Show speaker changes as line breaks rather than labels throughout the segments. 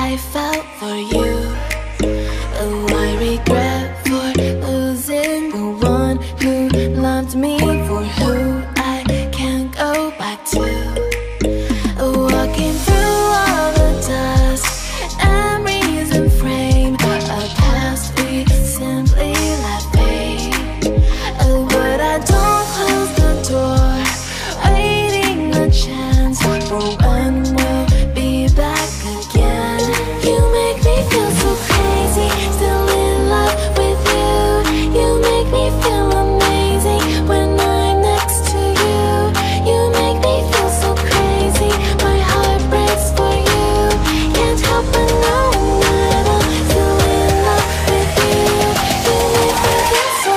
I felt for you. Oh, I regret for losing the one who loved me, for who I can't go back to. Walking through all the dust, memories and frame, a past we simply let fade. Oh, but I don't close the door, waiting a chance for when we'll be back again. You make me feel so crazy, still in love with you. You make me feel amazing when I'm next to you. You make me feel so crazy, my heart breaks for you. Can't help but knowing that I'm still in love with you. You make me feel so.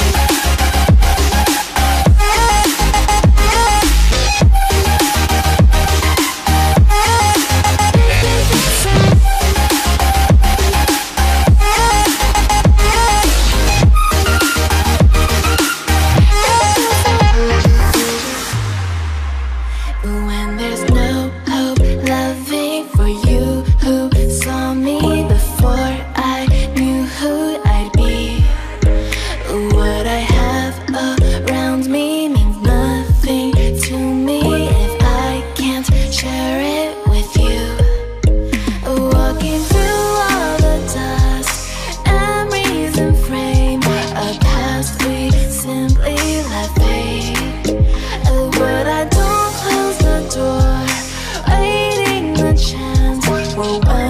When there's no hope, loving for you who saw me before I knew who I'd be. What I have around me means nothing to me if I can't share it with you. Walking through all the dust, memories and frame, a past we simply let fade. But I don't close the door, waiting the chance for when